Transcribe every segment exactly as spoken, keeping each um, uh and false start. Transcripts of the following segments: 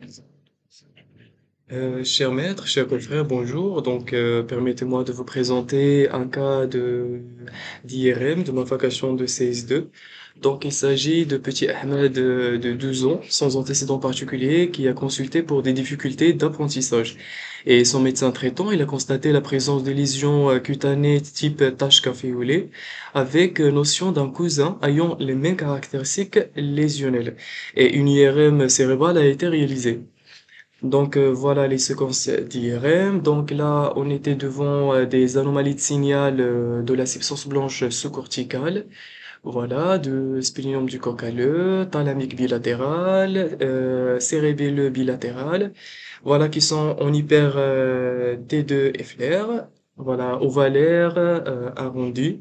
Euh, cher maître, cher confrère, bonjour. Donc, euh, permettez-moi de vous présenter un cas de d'I R M, de ma vacation de C S deux. Donc, il s'agit de petit Ahmed euh, de douze ans, sans antécédent particulier, qui a consulté pour des difficultés d'apprentissage. Et son médecin traitant, il a constaté la présence de lésions euh, cutanées type tache café au lait, avec euh, notion d'un cousin ayant les mêmes caractéristiques lésionnelles. Et une I R M cérébrale a été réalisée. Donc euh, voilà les séquences d'I R M. Donc là, on était devant euh, des anomalies de signal euh, de la substance blanche sous-corticale. Voilà, de splénium du cocaleux, thalamique bilatéral, euh, cérébelleux bilatéral. Voilà qui sont en hyper euh, T deux efflaire. Voilà, ovalaire, euh, arrondi.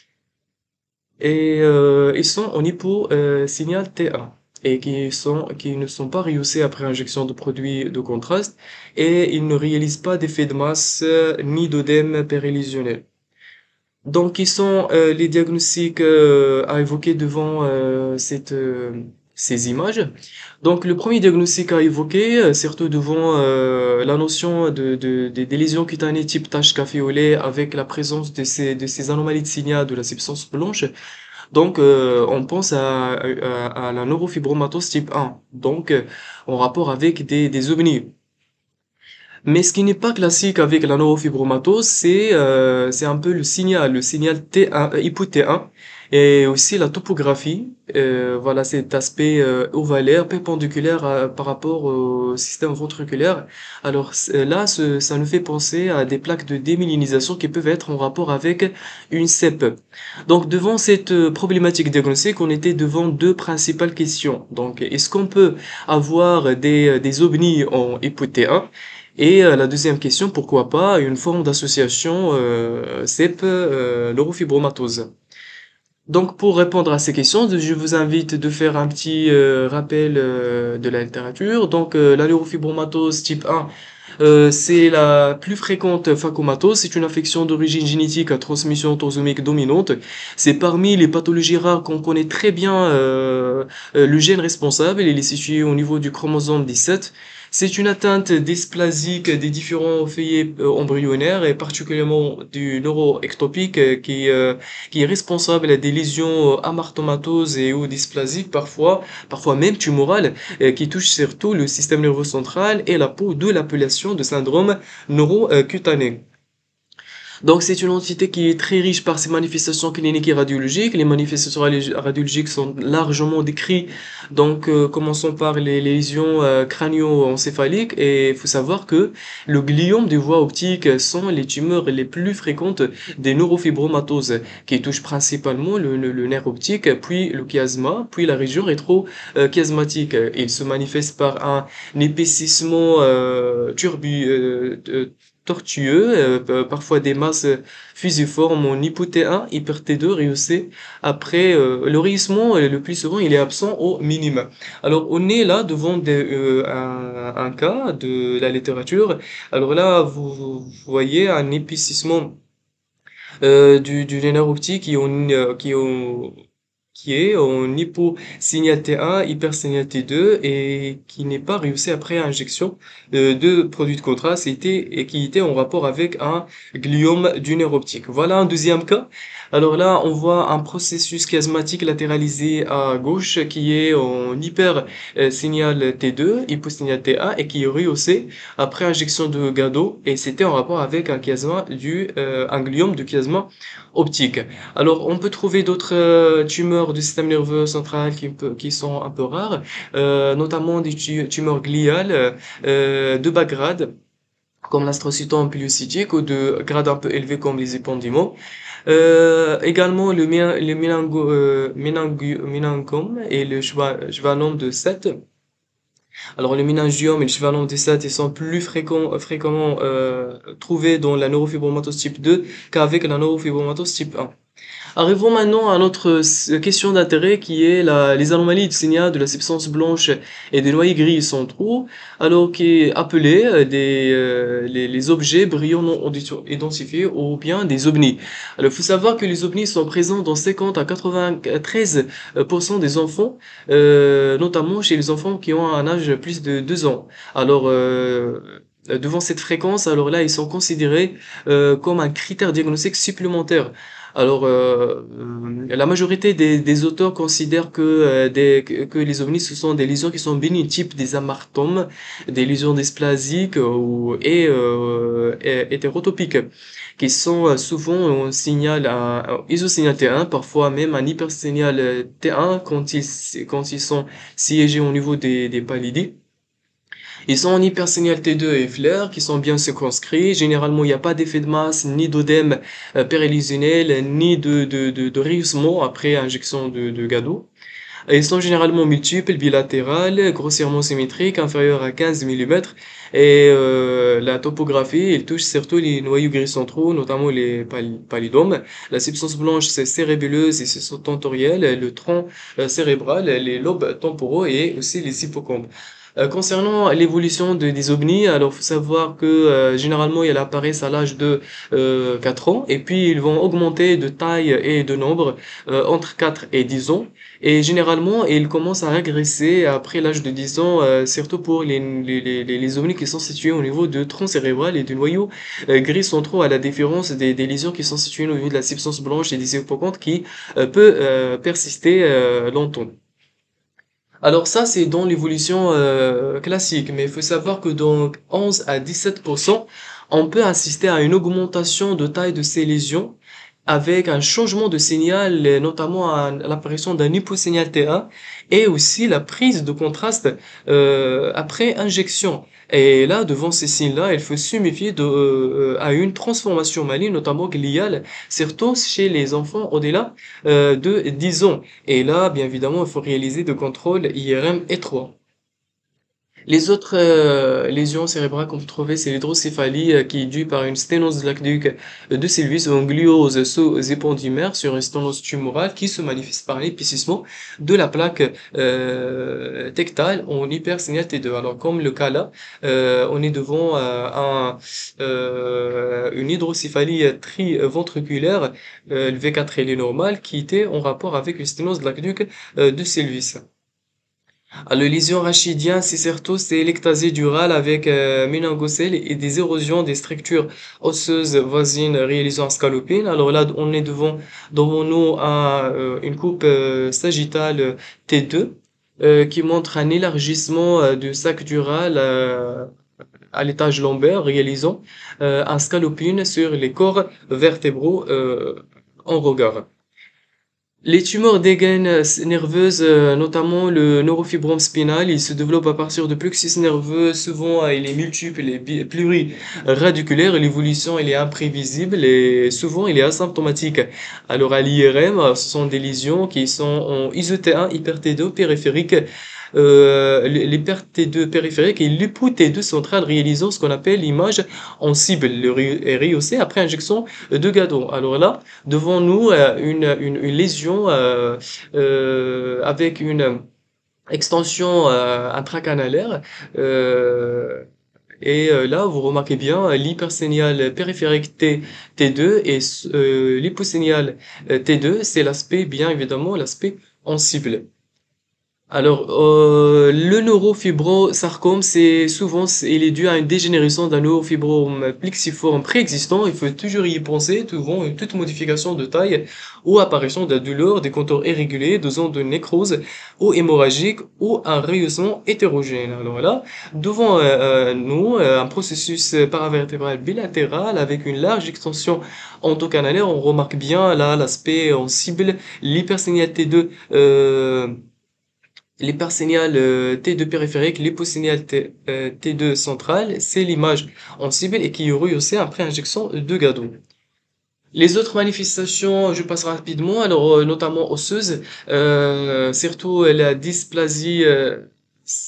Et euh, ils sont en hypo euh, signal T un et qui sont qui ne sont pas rehaussés après injection de produits de contraste et ils ne réalisent pas d'effet de masse euh, ni d'œdème périlésionnel. Donc, ils sont euh, les diagnostics euh, à évoquer devant euh, cette, euh, ces images. Donc, le premier diagnostic à évoquer, euh, surtout devant euh, la notion de, de, de- des lésions cutanées type tache café au lait avec la présence de ces, de ces anomalies de signal de la substance blanche. Donc, euh, on pense à, à, à la neurofibromatose type un, donc euh, en rapport avec des, des ovnis. Mais ce qui n'est pas classique avec la neurofibromatose, c'est euh, c'est un peu le signal, le signal T un, euh, hypo T un, et aussi la topographie. Euh, voilà, cet aspect euh, ovalaire, perpendiculaire euh, par rapport au système ventriculaire. Alors c- là, ce- ça nous fait penser à des plaques de démyélinisation qui peuvent être en rapport avec une C E P. Donc, devant cette euh, problématique diagnostique, on était devant deux principales questions. Donc, est-ce qu'on peut avoir des, des ovnis en hypo T un? Et euh, la deuxième question, pourquoi pas une forme d'association euh, C E P, euh, neurofibromatose. Donc pour répondre à ces questions, je vous invite de faire un petit euh, rappel euh, de la littérature. Donc euh, la neurofibromatose type un, euh, c'est la plus fréquente phacomatose. C'est une affection d'origine génétique à transmission autosomique dominante. C'est parmi les pathologies rares qu'on connaît très bien euh, euh, le gène responsable. Il est situé au niveau du chromosome dix-sept. C'est une atteinte dysplasique des différents feuillets euh, embryonnaires et particulièrement du neuroectopique euh, qui, euh, qui est responsable des lésions euh, amartomatoses et ou dysplasiques parfois, parfois même tumorales, euh, qui touchent surtout le système nerveux central et la peau, de l'appellation de syndrome neurocutané. Donc, c'est une entité qui est très riche par ses manifestations cliniques et radiologiques. Les manifestations radi- radiologiques sont largement décrites. Donc, euh, commençons par les lésions euh, crânio-encéphaliques. Et il faut savoir que le gliome des voies optiques sont les tumeurs les plus fréquentes des neurofibromatoses, qui touchent principalement le, le- le nerf optique, puis le chiasma, puis la région rétro-chiasmatique. Il se manifeste par un épaississement euh, turbu, euh, euh, tortueux, euh, pa- parfois des masses fusiformes en hypo T un, hyper T deux rehaussé. Après, euh, le rehaussement, euh, le plus souvent, il est absent au minimum. Alors, on est là devant des, euh, un, un cas de la littérature. Alors là, vous, vous voyez un épaississement euh, du, du nerf optique qui, est en, euh, qui, est en- qui est en hyposignal T un, hypersignal T deux et qui n'est pas réussi après injection euh, de produits de contraste et, était- et qui était en rapport avec un gliome du nerf optique. Voilà un deuxième cas. Alors là, on voit un processus chiasmatique latéralisé à gauche qui est en hyper euh, signal T deux, hyposignal T un et qui est rehaussé après injection de gado et c'était en rapport avec un chiasma du euh, un gliome du chiasma optique. Alors, on peut trouver d'autres euh, tumeurs du système nerveux central qui, peut- qui sont un peu rares, euh, notamment des tu- tumeurs gliales euh, de bas grade, comme l'astrocytome pilocytique, ou de grade un peu élevé comme les épendymomes. Euh, également, le, mé- le méningo, euh, méningu- méningome et le schwa- schwannome de Seth. Alors, le méningiome et le schwannome de Seth, ils sont plus fréquents, fréquemment euh, trouvés dans la neurofibromatose type deux qu'avec la neurofibromatose type un. Arrivons maintenant à notre s- question d'intérêt qui est la, les anomalies du signal de la substance blanche et des noyaux gris centraux, alors qui est appelé euh, des, euh, les, les objets brillants non audito- identifiés ou bien des ovnis. Alors, il faut savoir que les ovnis sont présents dans cinquante à quatre-vingt-treize pour cent des enfants, euh, notamment chez les enfants qui ont un âge de plus de deux ans. Alors, euh, devant cette fréquence, alors là, ils sont considérés euh, comme un critère diagnostique supplémentaire. Alors, euh, euh, la majorité des, des auteurs considèrent que, euh, des, que, que les ovnis, ce sont des lésions qui sont bénignes, type des amartomes, des lésions dysplasiques euh, ou, et, euh, et hétérotopiques, qui sont euh, souvent un signal, un, un isosignal T un, parfois même un hypersignal euh, T un quand ils, quand ils sont siégés au niveau des, des pallidis. Ils sont en hypersignal T deux et flair, qui sont bien circonscrits. Généralement, il n'y a pas d'effet de masse, ni d'œdème euh, périlésionnel, ni de, de, de, de rehaussement après injection de, de gado. Ils sont généralement multiples, bilatérales, grossièrement symétriques, inférieurs à quinze millimètres. Et euh, la topographie, il touche surtout les noyaux gris centraux, notamment les pal- pallidomes. La substance blanche, c'est cérébelleuse et c'est tentorielle, le tronc euh, cérébral, les lobes temporaux et aussi les hippocampes. Euh, concernant l'évolution de, des ovnis, alors faut savoir que euh, généralement ils apparaissent à l'âge de euh, quatre ans et puis ils vont augmenter de taille et de nombre euh, entre quatre et dix ans. Et généralement, ils commencent à régresser après l'âge de dix ans, euh, surtout pour les, les, les, les ovnis qui sont situés au niveau de tronc cérébral et du noyau euh, gris centraux, à la différence des, des lésions qui sont situées au niveau de la substance blanche et des hippocampes qui euh, peut euh, persister euh, longtemps. Alors ça, c'est dans l'évolution euh, classique, mais il faut savoir que dans onze à dix-sept pour cent, on peut assister à une augmentation de taille de ces lésions avec un changement de signal, et notamment à l'apparition d'un hyposignal T un et aussi la prise de contraste euh, après injection. Et là, devant ces signes-là, il faut se méfier de, euh, à une transformation maligne, notamment gliale, surtout chez les enfants au-delà euh, de dix ans. Et là, bien évidemment, il faut réaliser de contrôles I R M étroits. Les autres euh, lésions cérébrales qu'on peut trouver, c'est l'hydrocéphalie euh, qui est due par une sténose de l'aqueduc de Sylvius ou une gliose sous-épendymère sur une sténose tumorale qui se manifeste par l'épaississement de la plaque euh, tectale en hypersignal T deux. Alors comme le cas là, euh, on est devant euh, un, euh, une hydrocéphalie triventriculaire, euh, le V quatre L est normal, qui était en rapport avec une sténose de l'aqueduc euh, de Sylvius. Ah, le lésion rachidien, c'est surtout c'est l'ectasie durale avec euh, méningocèle et des érosions des structures osseuses voisines réalisant un scalopine. Alors là, on est devant, devant nous un, euh, une coupe euh, sagittale T deux euh, qui montre un élargissement euh, du sac dural euh, à l'étage lombaire réalisant euh, un scalopine sur les corps vertébraux euh, en regard. Les tumeurs des gaines euh, nerveuses, euh, notamment le neurofibrome spinal, il se développe à partir de plexus nerveux. Souvent, euh, il est multiple, il est bi- pluriradiculaire. Et l'évolution, il est imprévisible et souvent, il est asymptomatique. Alors, à l'I R M, euh, ce sont des lésions qui sont en iso T un, hyper T deux périphérique, euh, l'hyper T deux périphérique et l'hypo T deux central réalisant ce qu'on appelle l'image en cible, le ri- est rehaussé après injection de gadon. Alors là, devant nous euh, une, une, une lésion euh, euh, avec une extension euh, intracanalaire. Euh, et euh, là, vous remarquez bien euh, l'hypersignal périphérique T, T2 et euh, l'hyposignal euh, T deux, c'est l'aspect, bien évidemment, l'aspect en cible. Alors, euh, le neurofibrosarcome, c'est souvent, c'est- il est dû à une dégénérescence d'un neurofibrome plexiforme préexistant. Il faut toujours y penser, devant une toute modification de taille ou apparition de la douleur, des contours irréguliers, de zones de nécrose ou hémorragique ou un rehaussement hétérogène. Alors là, devant euh, euh, nous, euh, un processus paravertébral bilatéral avec une large extension endocanalaire, on remarque bien là l'aspect en cible, l'hypersignal T deux. Euh, L'hypersignal euh, T deux périphérique, l'hyposignal T, euh, T deux central, c'est l'image en cible et qui est rehaussée après injection de gado. Les autres manifestations, je passe rapidement, alors euh, notamment osseuse, euh, surtout euh, la dysplasie euh,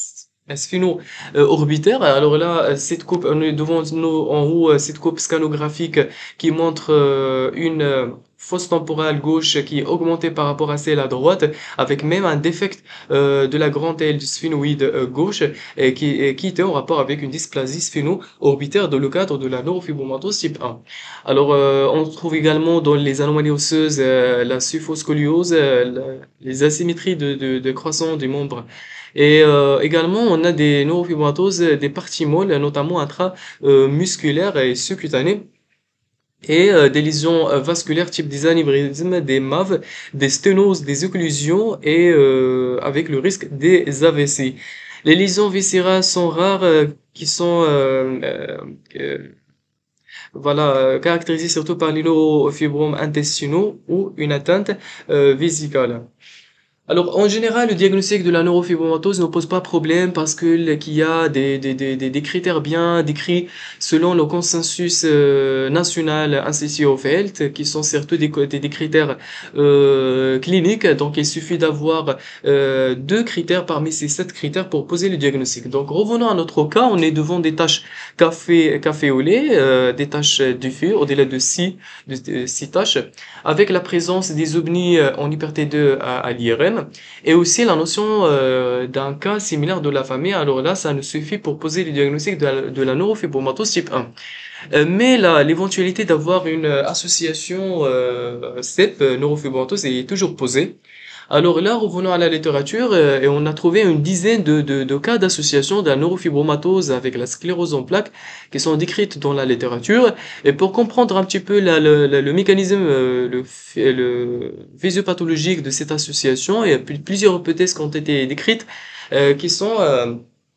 sphino-orbitaire. Alors là, euh, cette coupe, on est devant nous en haut, euh, cette coupe scalographique qui montre euh, une euh, fosse temporale gauche qui est augmentée par rapport à celle à droite, avec même un défect euh, de la grande aile du sphénoïde euh, gauche, et qui, et qui était en rapport avec une dysplasie sphéno-orbitaire dans le cadre de la neurofibromatose type un. Alors, euh, on trouve également dans les anomalies osseuses euh, la suphoscoliose, euh, la- les asymétries de, de, de croissance du membre et euh, également, on a des neurofibromatoses, euh, des parties molles, notamment intramusculaires et sous-cutanées, et euh, des lésions euh, vasculaires type des anévrismes, des M A V, des sténoses, des occlusions, et euh, avec le risque des A V C. Les lésions viscérales sont rares, euh, qui sont euh, euh, euh, voilà, euh, caractérisées surtout par les neurofibromes intestinaux ou une atteinte euh, vésicale. Alors, en général, le diagnostic de la neurofibromatose ne pose pas problème parce que le- qu'il y a des, des, des, des des critères bien décrits selon le consensus euh, national ainsi of Health, qui sont surtout des, co- des, des critères euh, cliniques. Donc, il suffit d'avoir euh, deux critères parmi ces sept critères pour poser le diagnostic. Donc, revenons à notre cas, on est devant des taches café, café au lait, euh, des taches diffuses, au-delà de six, de, de six taches, avec la présence des ovnis euh, en hyper T deux à, à l'I R M, et aussi la notion euh, d'un cas similaire de la famille. Alors là, ça nous suffit pour poser le diagnostic de la, de la neurofibromatose type un. Euh, mais là, l'éventualité d'avoir une euh, association euh, S T E P, euh, neurofibromatose, est toujours posée. Alors là, revenons à la littérature, euh, et on a trouvé une dizaine de, de, de cas d'association de la neurofibromatose avec la sclérose en plaques qui sont décrites dans la littérature. Et pour comprendre un petit peu la- le, le- le mécanisme, euh, le, phy- le physiopathologique de cette association, il y a pl- plusieurs hypothèses qui ont été décrites, euh, qui sont euh,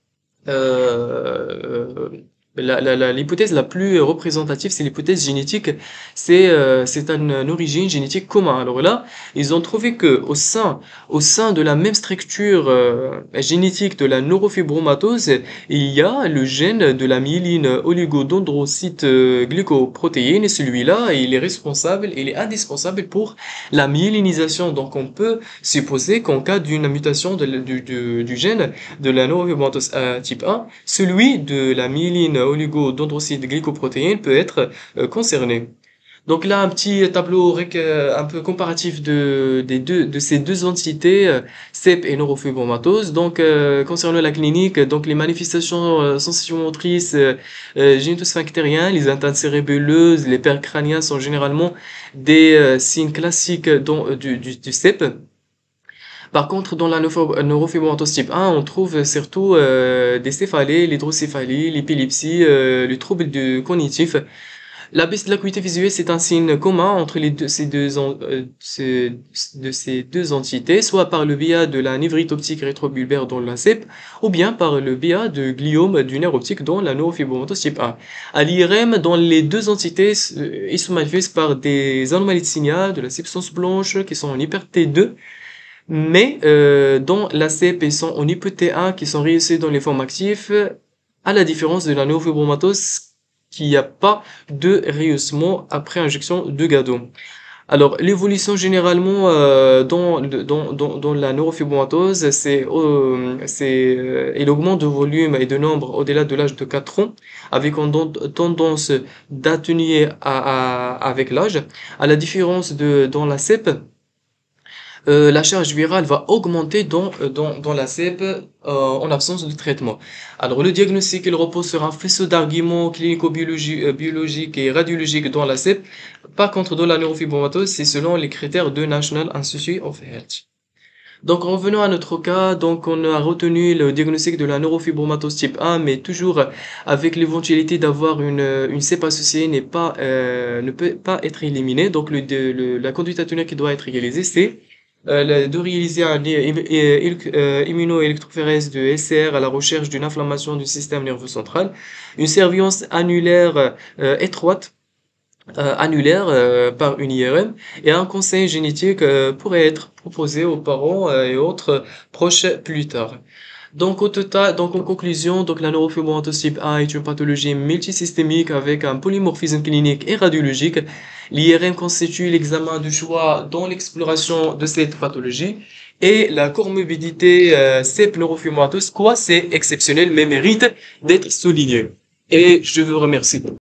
euh, la, la, la- l'hypothèse la plus représentative, c'est l'hypothèse génétique. C'est euh, c'est une, une origine génétique commune. Alors là, ils ont trouvé que au sein au sein de la même structure euh, génétique de la neurofibromatose, il y a le gène de la myéline oligodendrocyte euh, glycoprotéine, et celui-là, il est responsable, il est indispensable pour la myélinisation. Donc on peut supposer qu'en cas d'une mutation de- du, du, du gène de la neurofibromatosis euh, type un, celui de la myéline oligodendrocyte glycoprotéine peut être euh, concerné. Donc là, un petit tableau réc- euh, un peu comparatif de, des deux, de ces deux entités, euh, S E P et neurofibromatose. Donc, euh, concernant la clinique, donc les manifestations euh, sensomotrices, euh, euh, génitosphinctériennes, les atteintes cérébelleuses, les pertes crâniennes sont généralement des euh, signes classiques dont- euh, du, du, du S E P. Par contre, dans la neuro- neurofibromatosis type un, on trouve surtout euh, des céphalées, l'hydrocéphalie, l'épilepsie, euh, le trouble de cognitif. La baisse de l'acuité visuelle, c'est un signe commun entre les deux, ces deux, en- euh, ces- de ces deux entités, soit par le biais de la névrite optique rétrobulbaire dans la C E P, ou bien par le biais de gliome du nerf optique dans la neurofibromatose type un. À l'I R M, dans les deux entités, euh, ils se manifestent par des anomalies de signal, de la substance blanche, qui sont en hyper T deux, mais euh, dans la C E P, ils sont en hyper T un, qui sont réussis dans les formes actives, à la différence de la neurofibromatose, qui n'y a pas de rehaussement après injection de gado. Alors, l'évolution généralement euh, dans, le- dans, dans, dans la neurofibromatose, c'est, euh, c'est, euh, elle augmente de volume et de nombre au-delà de l'âge de quatre ans, avec une don- tendance d'atténuer à, à- avec l'âge. À la différence de dans la C E P, euh, la charge virale va augmenter dans, euh, dans, dans la C E P euh, en absence de traitement. Alors, le diagnostic, il repose sur un faisceau d'arguments clinico-biologiques euh, biologiques et radiologiques dans la C E P. Par contre, dans la neurofibromatose, c'est selon les critères de National Institute of Health. Donc, revenons à notre cas. Donc, on a retenu le diagnostic de la neurofibromatose type un, mais toujours avec l'éventualité d'avoir une, une C E P associée n'est pas, euh, ne peut pas être éliminée. Donc, le, de- le- la conduite à tenir qui doit être réalisée, c'est euh, la- de réaliser un lien im- euh, euh, immunoélectrophérèse de S R à la recherche d'une inflammation du système nerveux central, une surveillance annulaire euh, étroite, euh, annulaire euh, par une I R M, et un conseil génétique euh, pourrait être proposé aux parents euh, et autres proches plus tard. Donc, au total, donc en conclusion, donc la neurofibromatosis type un est une pathologie multisystémique avec un polymorphisme clinique et radiologique. L'I R M constitue l'examen du choix dans l'exploration de cette pathologie et la comorbidité euh, C. pleurophymotus, quoi, c'est exceptionnel mais mérite d'être souligné. Et je vous remercie.